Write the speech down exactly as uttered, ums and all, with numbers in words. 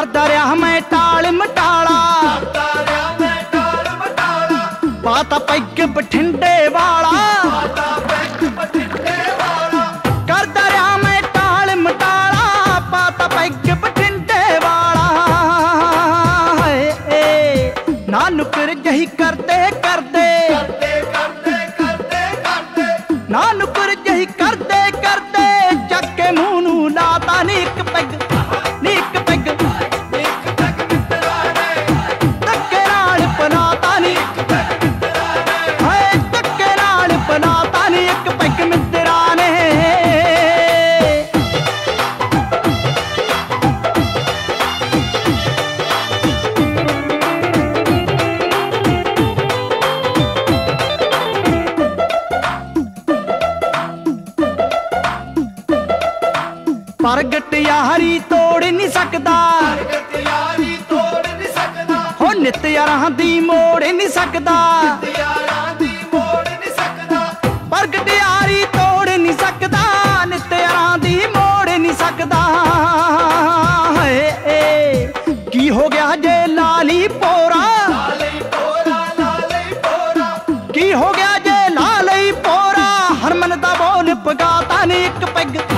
करदा रहा मैं टाल मटाला, पाता पैग बठिंडे वाला, करदा रहा मैं टाल मटाला, पाता पैग बठिंडे वाला। नानुकर जही करदे करदे नानुकर जही करदे करदे चक्के मूंह नूं लाता नी इक पैग, नी इक पैग धक्के नाल पलाता नी, हाय धक्के नाल पलाता नी इक पैग मित्तरा ने। प्रगट यारी तोड़ नहीं सकदा, हो नित यारां दी मोड़ नहीं सकदा, प्रगट यारी तोड़ नहीं सकदा, नित यारां दी मोड़ नहीं सकदा। की हो गया जे लाली पोरा, की हो गया जे लाली पोरा, हरमन दा बोल पगाता नी इक पैग।